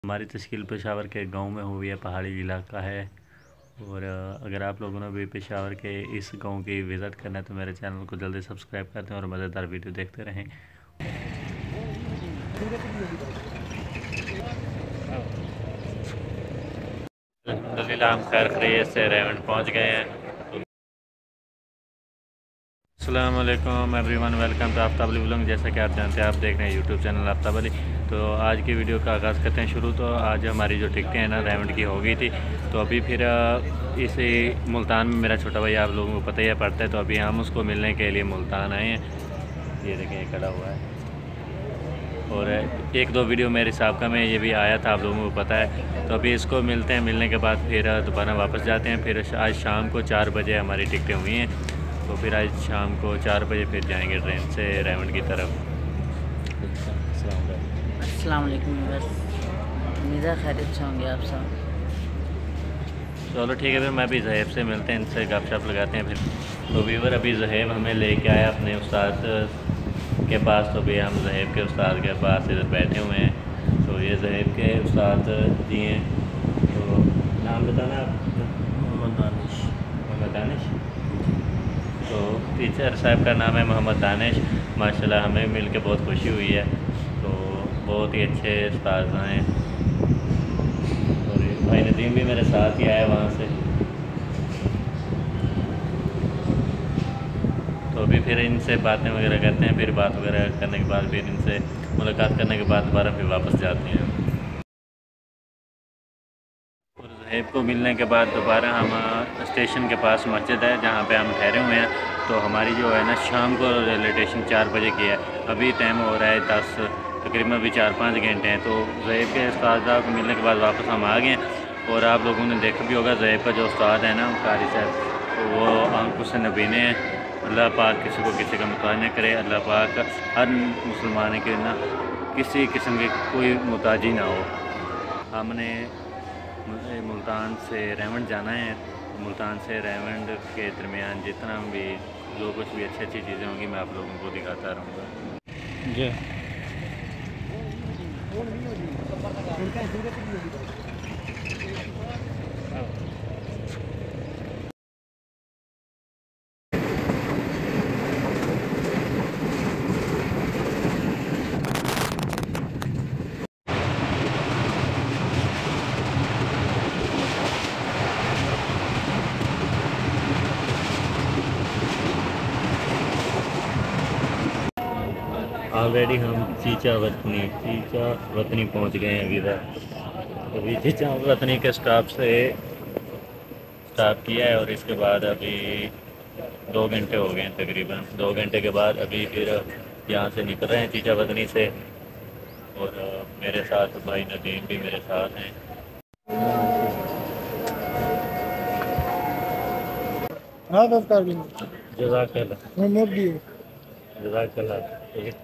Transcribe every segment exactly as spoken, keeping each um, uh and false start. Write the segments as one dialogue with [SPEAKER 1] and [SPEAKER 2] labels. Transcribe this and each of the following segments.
[SPEAKER 1] हमारी तश्कील पेशावर के गांव में हुई है, पहाड़ी इलाका है। और अगर आप लोगों ने भी पेशावर के इस गांव की विज़िट करना है तो मेरे चैनल को जल्दी सब्सक्राइब कर दें और मज़ेदार वीडियो देखते रहें। अल्हम्दुलिल्लाह हम खैर खैरियत से रेवंड पहुंच गए हैं। अस्सलाम वालेकुम everyone, welcome to Aftab Ali vlog. जैसा कि आप जानते हैं, आप देख रहे हैं यूट्यूब चैनल आफ्ताब अली। तो आज की वीडियो का आगाज़ करते हैं शुरू। तो आज हमारी जो टिकटें हैं ना रेवंड की हो गई थी। तो अभी फिर इसी मुल्तान में मेरा छोटा भाई, आप लोगों को पता ही है, पड़ता है। तो अभी हम उसको मिलने के लिए मुल्तान आए हैं। ये देखें, ये खड़ा हुआ है। और एक दो वीडियो मेरे साहब में ये भी आया था, आप लोगों को पता है। तो अभी इसको मिलते हैं, मिलने के बाद फिर दोबारा वापस जाते हैं। फिर आज शाम को चार बजे हमारी टिकटें हुई हैं। तो फिर आज शाम को चार बजे फिर जाएंगे ट्रेन से रेवंड की तरफ।
[SPEAKER 2] अस्सलाम वालेकुम, बस उम्मीद है खैरियत से होंगे आप सब।
[SPEAKER 1] चलो ठीक है, फिर मैं भी जहेब से मिलते हैं, इनसे गपशप लगाते हैं फिर। तो वीवर अभी जहेब हमें लेके आया अपने उस्ताद के पास। तो भी हम जहेब के उस्ताद के पास इधर बैठे हुए हैं। तो ये जहेब के उस्ताद जी हैं। तो नाम बताना आप?
[SPEAKER 2] मोहम्मद दानिश।
[SPEAKER 1] मोहम्मद दानिश। तो टीचर साहब का नाम है मोहम्मद दानिश। माशाल्लाह हमें मिल के बहुत खुशी हुई है। तो बहुत ही अच्छे उस्ताद हैं। और भाई नदीम भी मेरे साथ ही आया वहाँ से। तो अभी फिर इनसे बातें वगैरह करते हैं। फिर बात वगैरह करने के बाद फिर इनसे मुलाकात करने के बाद दोबारा फिर वापस जाते हैं। और जहेब को मिलने के बाद दोबारा हम स्टेशन के पास मस्जिद है जहाँ पे हम ठहरे हुए हैं। तो हमारी जो है ना शाम को रेलवे स्टेशन चार बजे की है। अभी टाइम हो रहा है दस, तकरीबन अभी चार पाँच घंटे हैं। तो जहेब के उस्ताद को मिलने के बाद वापस हम आ गए हैं। और आप लोगों ने देखा भी होगा, जहेब का जो उस्ताद है ना कारी साहब, तो वो आंखों से नबीने हैं। अल्लाह पाक किसी को किसी का मुताज न करे। अल्लाह पाक हर मुसलमान के ना किसी किस्म की कोई मुताजी ना हो। हमने मुल्तान से रेवंड जाना है। मुल्तान से रेवंड के दरमियान जितना भी जो कुछ भी अच्छी अच्छी चीज़ें होंगी मैं आप लोगों को दिखाता रहूँगा जी। ऑलरेडी हम चीचा वतनी चीचा वतनी पहुंच गए हैं अभी तक। अभी चीचा वतनी के स्टॉप से स्टॉप किया है। और इसके बाद अभी दो घंटे हो गए हैं, तकरीबन दो घंटे के बाद अभी फिर यहाँ से निकल रहे हैं चीचा वतनी से। और मेरे साथ भाई नदीम भी मेरे साथ हैं।
[SPEAKER 3] हाँ बस कर भी
[SPEAKER 1] जज़ाकल्लाह
[SPEAKER 3] नोट दिए
[SPEAKER 1] जज़ाकल्लाह।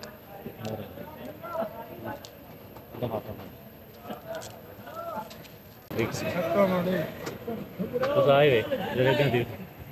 [SPEAKER 1] तो आए हुए जरा दी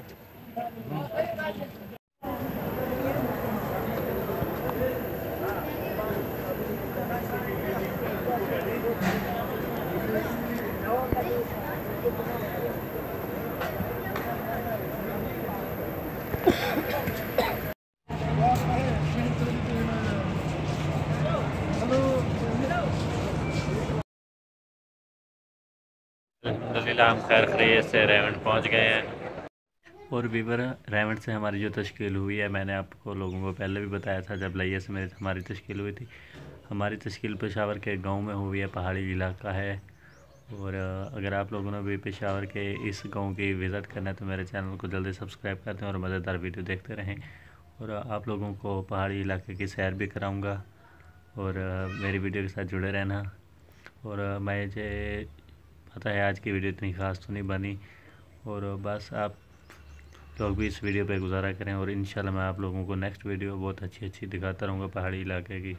[SPEAKER 1] अल्हम्दुलिल्लाह हम खैर खैरियत से रेवंड पहुंच गए हैं। और वीवर रेवंड से हमारी जो तश्कील हुई है, मैंने आपको लोगों को पहले भी बताया था जब लैया से मेरी हमारी तश्कील हुई थी। हमारी तश्कील पेशावर के गांव में हुई है, पहाड़ी इलाका है। और अगर आप लोगों ने भी पेशावर के इस गांव की विज़िट करना है तो मेरे चैनल को जल्दी सब्सक्राइब कर दें और मज़ेदार वीडियो देखते रहें। और आप लोगों को पहाड़ी इलाके की सैर भी कराऊँगा। और मेरी वीडियो के साथ जुड़े रहना। और मैं मुझे पता है आज की वीडियो इतनी ख़ास तो नहीं बनी। और बस आप लोग भी इस वीडियो पे गुजारा करें। और इंशाल्लाह मैं आप लोगों को नेक्स्ट वीडियो बहुत अच्छी अच्छी दिखाता रहूँगा पहाड़ी इलाके की।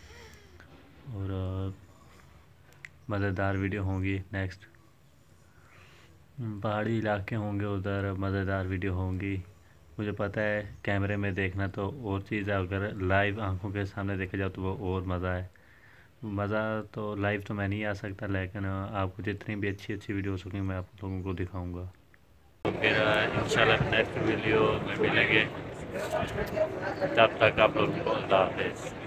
[SPEAKER 1] और मज़ेदार वीडियो होंगी नेक्स्ट। पहाड़ी इलाके होंगे उधर, मज़ेदार वीडियो होंगी। मुझे पता है कैमरे में देखना तो और चीज़ है, अगर लाइव आंखों के सामने देखा जाए तो वो और मज़ा है। मज़ा तो लाइव तो मैं नहीं आ सकता, लेकिन आपको जितनी भी अच्छी अच्छी वीडियो हो सकें मैं आप लोगों को दिखाऊंगा। तो फिर इंशाल्लाह नेक्स्ट वीडियो में मिलेंगे, तब तक आप लोगों को अल्लाह हाफ़िज़।